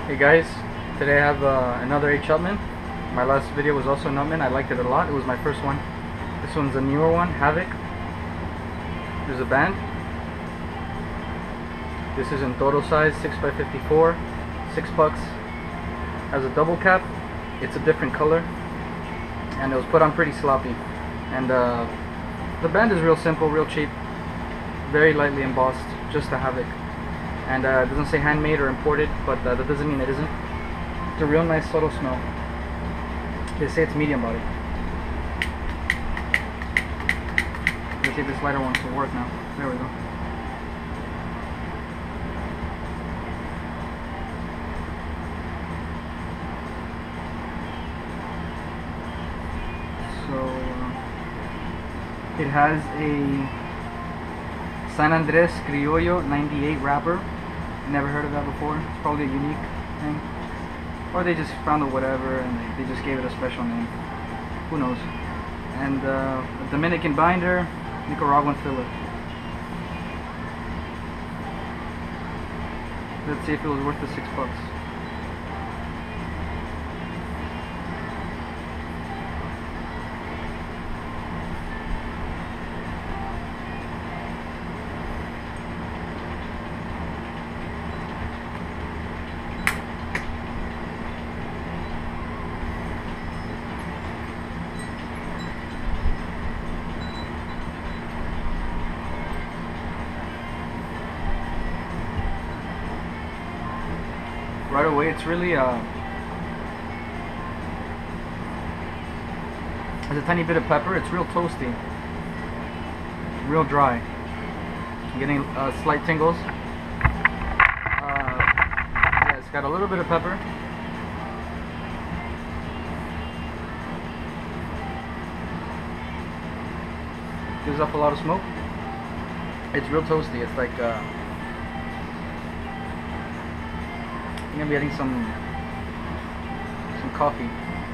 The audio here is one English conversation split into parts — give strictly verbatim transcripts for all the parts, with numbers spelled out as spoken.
Hey guys, today I have uh, another H Upmann. My last video was also an Upmann. I liked it a lot. It was my first one. This one's a newer one, Havoc. There's a band. This is in Toro size, six by fifty-four, six bucks. Has a double cap. It's a different color, and it was put on pretty sloppy. And uh, the band is real simple, real cheap, very lightly embossed, just a Havoc. And uh, it doesn't say handmade or imported, but uh, that doesn't mean it isn't. It's a real nice subtle smell. They say it's medium body. Let's see if this lighter wants to work now. There we go. So uh, it has a San Andres Criollo ninety-eight wrapper. Never heard of that before. It's probably a unique thing, or they just found a whatever and they, they just gave it a special name. Who knows? And uh, a Dominican binder, Nicaraguan filler. Let's see if it was worth the six bucks. Right away, it's really uh, has a tiny bit of pepper. It's real toasty, real dry. I'm getting uh, slight tingles. Uh, yeah, it's got a little bit of pepper. Gives off a lot of smoke. It's real toasty. It's like uh, I'm gonna be getting some some coffee,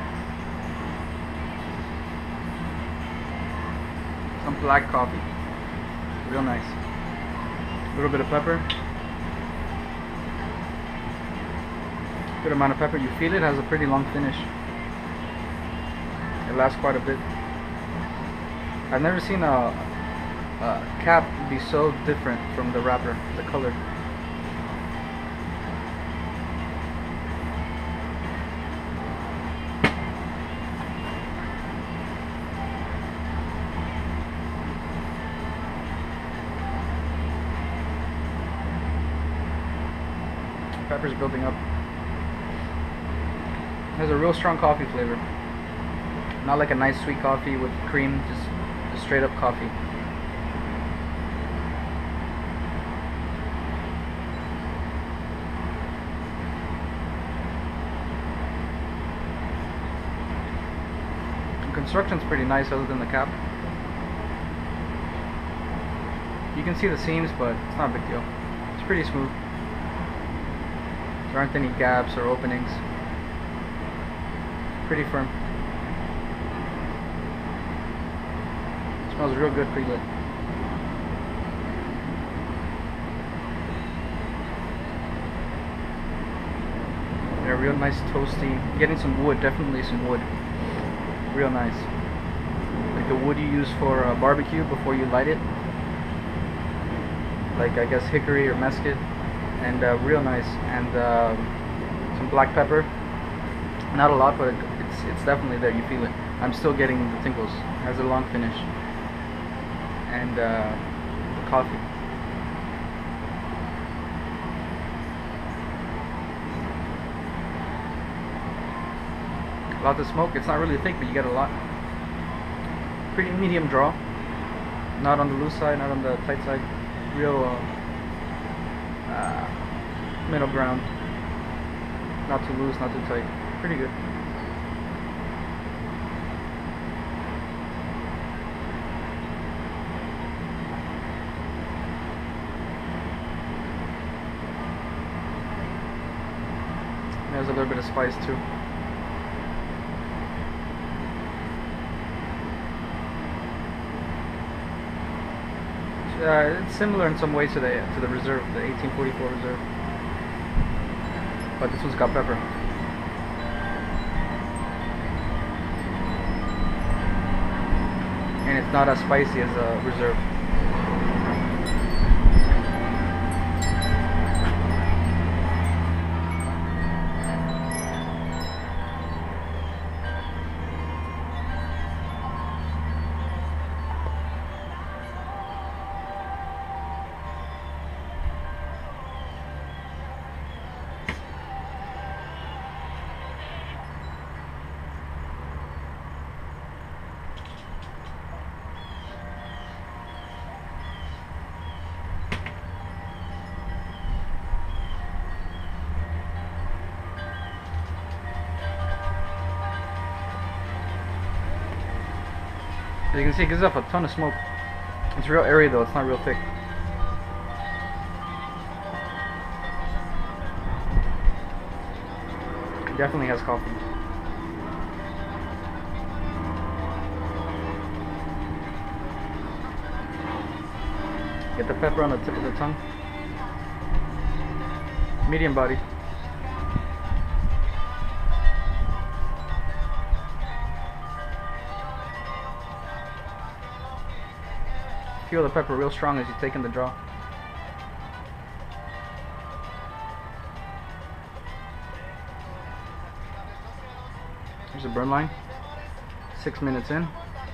some black coffee, real nice. A little bit of pepper, good amount of pepper. You feel it has a pretty long finish. It lasts quite a bit. I've never seen a, a cap be so different from the wrapper, the color. Pepper's building up. It has a real strong coffee flavor. Not like a nice sweet coffee with cream, just, just straight up coffee. The construction's pretty nice other than the cap. You can see the seams, but it's not a big deal. It's pretty smooth. There aren't any gaps or openings. Pretty firm. It smells real good pre-lit. Yeah, real nice toasty. Getting some wood, definitely some wood. Real nice. Like the wood you use for uh, barbecue before you light it. Like I guess hickory or mesquite. And uh, real nice, and uh, some black pepper. Not a lot, but it's it's definitely there. You feel it. I'm still getting the tingles. It has a long finish, and uh, the coffee. Lots of smoke. It's not really thick, but you get a lot. Pretty medium draw. Not on the loose side, not on the tight side. Real. Uh, Uh, middle ground, not too loose, not too tight, pretty good. There's a little bit of spice too. Uh, it's similar in some ways to the to the reserve, the eighteen forty-four reserve. but this one's got pepper. And it's not as spicy as a reserve. As you can see, it gives off a ton of smoke. It's real airy though, it's not real thick. It definitely has coffee. Get the pepper on the tip of the tongue. Medium body. Feel the pepper real strong as you take in the draw. Here's a burn line. Six minutes in.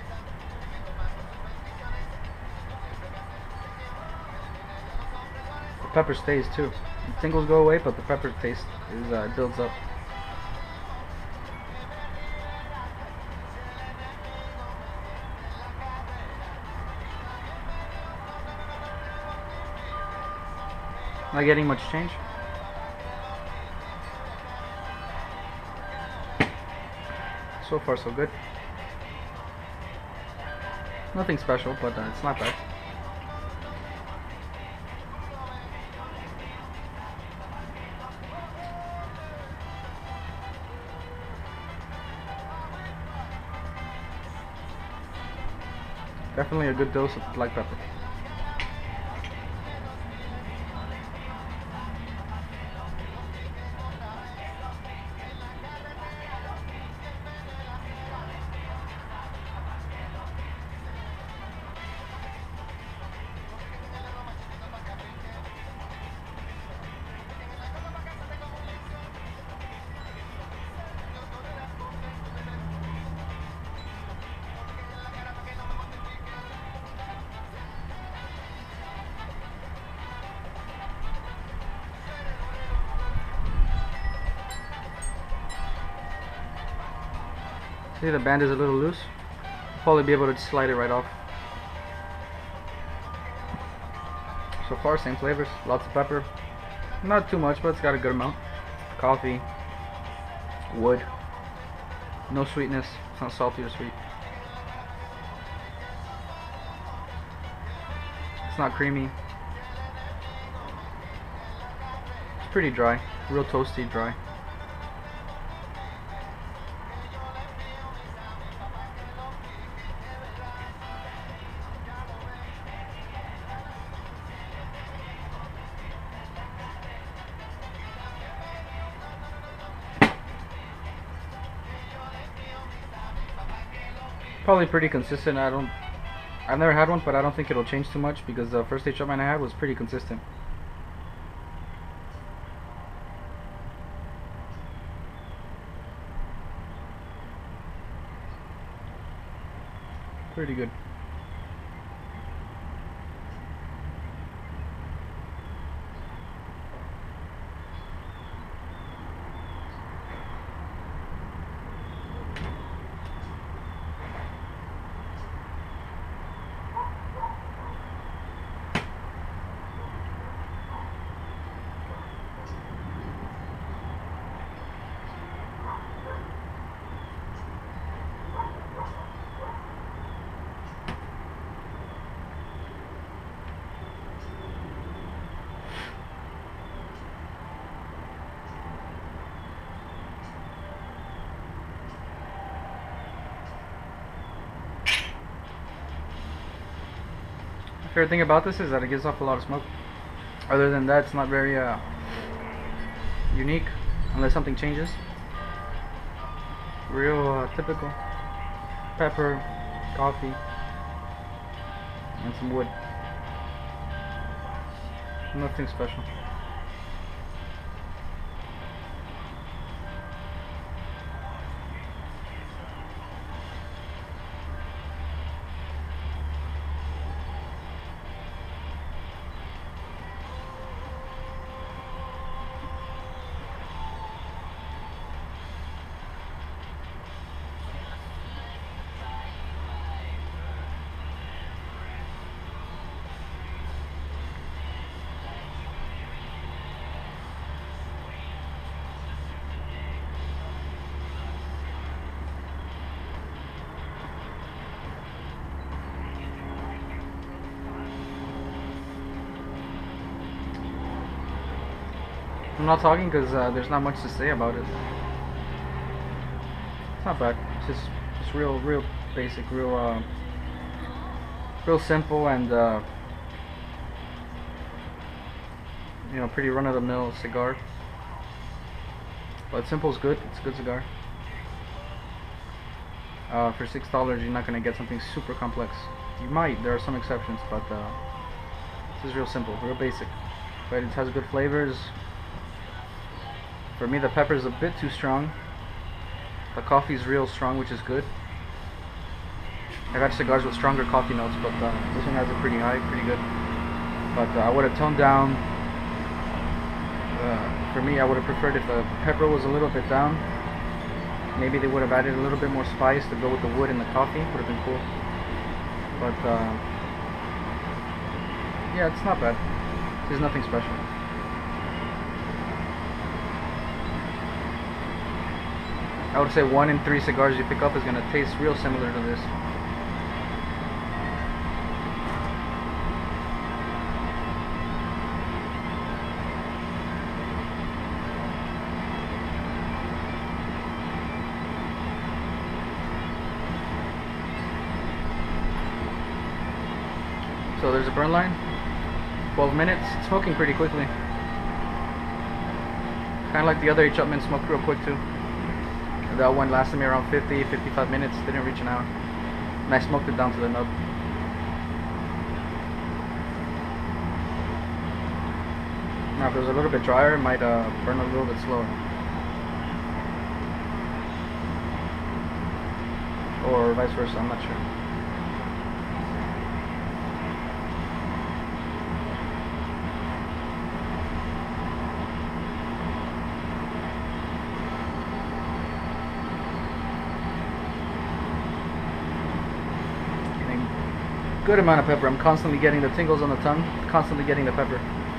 The pepper stays too. The tingles go away, but the pepper taste is uh, builds up. Not getting much change. So far so good. Nothing special, but uh, it's not bad. Definitely a good dose of black pepper. See, the band is a little loose. I'll probably be able to slide it right off. So far, same flavors. Lots of pepper. Not too much, but it's got a good amount. Coffee. Wood. No sweetness. It's not salty or sweet. It's not creamy. It's pretty dry. Real toasty dry. Probably pretty consistent. I don't I've never had one, but I don't think it'll change too much because the first H Upmann I had was pretty consistent. Pretty good. Favorite thing about this is that it gives off a lot of smoke. Other than that, it's not very uh, unique. unless something changes. Real uh, typical. Pepper, coffee, and some wood. Nothing special. I'm not talking because uh, there's not much to say about it. It's not bad. It's just, just real, real basic, real, uh, real simple, and uh, you know, pretty run-of-the-mill cigar. But simple is good. It's a good cigar. Uh, for six dollars, you're not gonna get something super complex. You might. There are some exceptions, but uh, this is real simple, real basic. But it has good flavors. For me, the pepper is a bit too strong. The coffee is real strong, which is good. I got cigars with stronger coffee notes, but uh, this one has it pretty high, pretty good. But uh, I would have toned down. Uh, for me, I would have preferred if the pepper was a little bit down. Maybe they would have added a little bit more spice to go with the wood and the coffee. Would have been cool. But uh, yeah, it's not bad. There's nothing special. I would say one in three cigars you pick up is going to taste real similar to this. So there's a burn line, twelve minutes, smoking pretty quickly. Kind of like the other H. Upmann, smoked real quick too. That one lasted me around fifty, fifty-five minutes, didn't reach an hour. And I smoked it down to the nub. Now if it was a little bit drier, it might uh, burn a little bit slower. Or vice versa, I'm not sure. Good amount of pepper. I'm constantly getting the tingles on the tongue, constantly getting the pepper.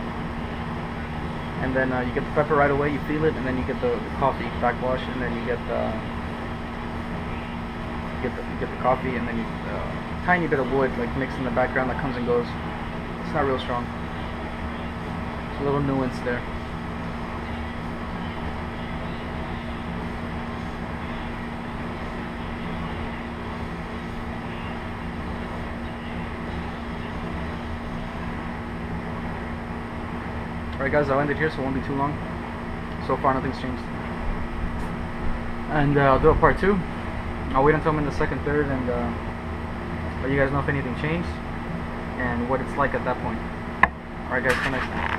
And then uh, you get the pepper right away, you feel it, and then you get the, the coffee backwash, and then you get the you get the, you get the coffee, and then you uh, tiny bit of wood like mixed in the background that comes and goes. It's not real strong. It's a little nuance there. Alright guys, I'll end it here so it won't be too long. So far nothing's changed. And uh, I'll do a part two. I'll wait until I'm in the second, third, and uh, let you guys know if anything changed and what it's like at that point. Alright guys, till next time.